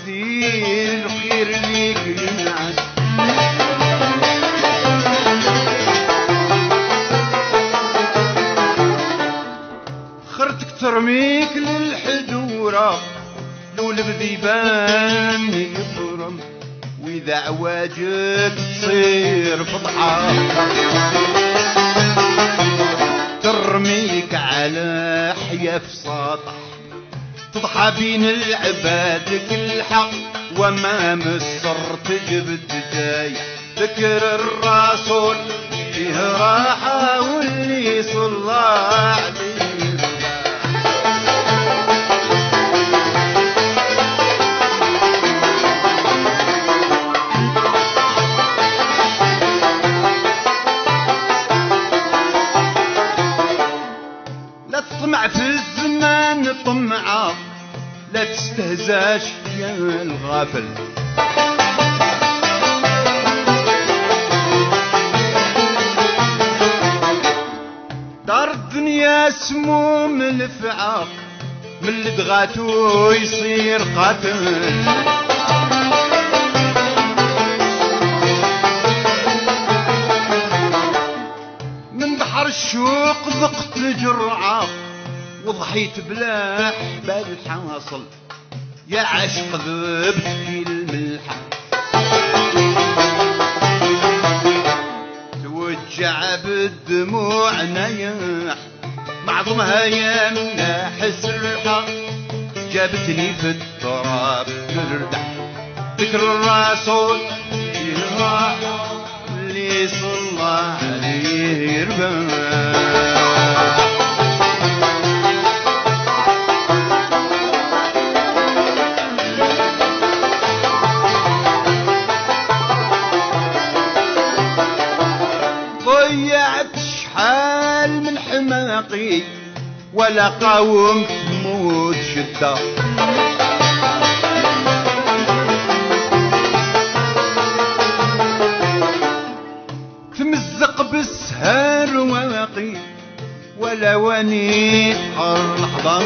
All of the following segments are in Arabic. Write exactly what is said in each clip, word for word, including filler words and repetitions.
دير الخير ليك للناس. خرتك ترميك للحدورة لو البذيبان يفرم، وإذا عواجك تصير فضحة ترميك على حياف سطح، تضحى بين العباد كل حق وما مصر تجبد جاي. ذكر الرسول فيه راحة واللي صلى عليه طمع في الزمان طمعة، لا تستهزاش يا الغافل. دار الدنيا سموم الفعاق، من اللي دغاتو يصير قاتل. من بحر الشوق ذقت جرعة وضحيت بلا حبال حاصل، يا عشق ذبت في الملحة توجع بالدموع نياح، معظمها يا ملاح السرحة جابتني في التراب تردح. ذكر الرسول اللي صلى عليه يربح. ضيعت شحال من حماقي ولا قاومت موت شدة، تمزق بالسهر واقي ولا ونيت حر لحظة.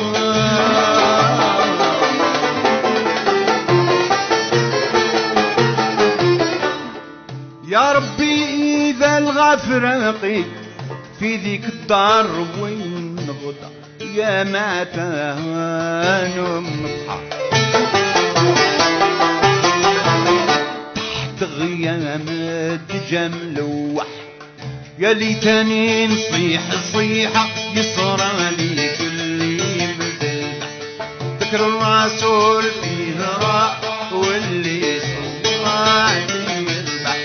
يا ربي إذا الغفراقي في ذيك الدار وين غدا، يا ما تهانوا مضحى تحت غيام الدجى ملوح. يا ليتني نصيح صيحة يصرى لي كل مذبح. ذكر الرسول فيه راح واللي صلى عليه يذبح.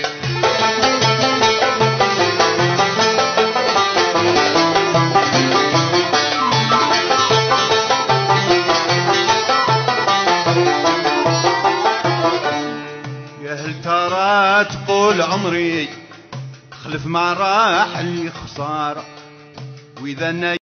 يا هل ترى تقول عمري خلف ما راح لي خسارة، وإذا